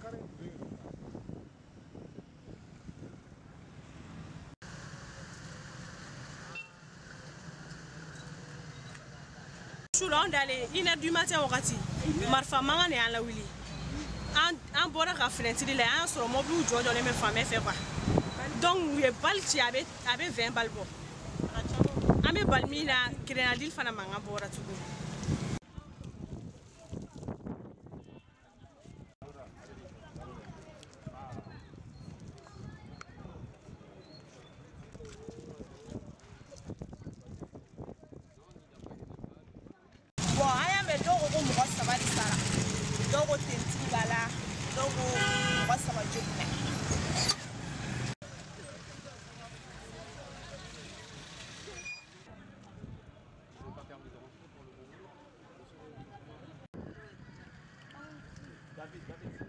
On d'aller 1h du matin au Rati. Marfa Mangane à la Willy. Un bon à Flintili, un sur le mobile où John les mêmes femmes fait quoi. Donc, il y a Balti avec 20 balbos. Ame Balmina, Grenadil Fanamanga Bora to go. David.